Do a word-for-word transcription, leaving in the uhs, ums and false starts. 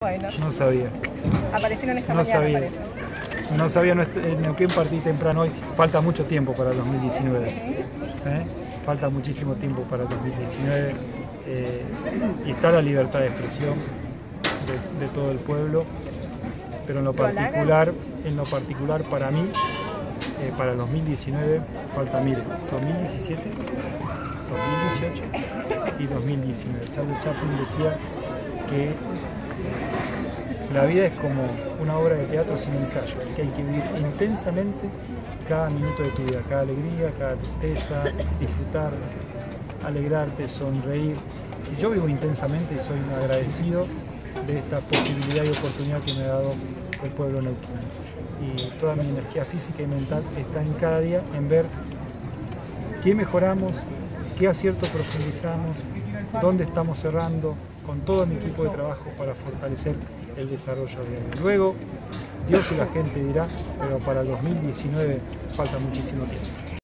Bueno, No sabía. aparecieron esta No mañana, sabía. parece. No sabía, no est- en Neuquén partí temprano hoy. Falta mucho tiempo para el dos mil diecinueve. ¿eh? Falta muchísimo tiempo para el dos mil diecinueve. eh, y está la libertad de expresión de, de todo el pueblo. Pero en lo ¿Lo halaga? particular, en lo particular para mí, eh, para el dos mil diecinueve, falta, mire, dos mil diecisiete, dos mil dieciocho y dos mil diecinueve. Charles Chaplin decía que la vida es como una obra de teatro sin ensayo, que hay que vivir intensamente cada minuto de tu vida, cada alegría, cada tristeza, disfrutar, alegrarte, sonreír. Y yo vivo intensamente y soy un agradecido de esta posibilidad y oportunidad que me ha dado el pueblo neuquino. Y toda mi energía física y mental está en cada día en ver qué mejoramos, qué acierto profundizamos, dónde estamos cerrando con todo mi equipo de trabajo para fortalecer el desarrollo de luego. Dios y la gente dirá, pero para el dos mil diecinueve falta muchísimo tiempo.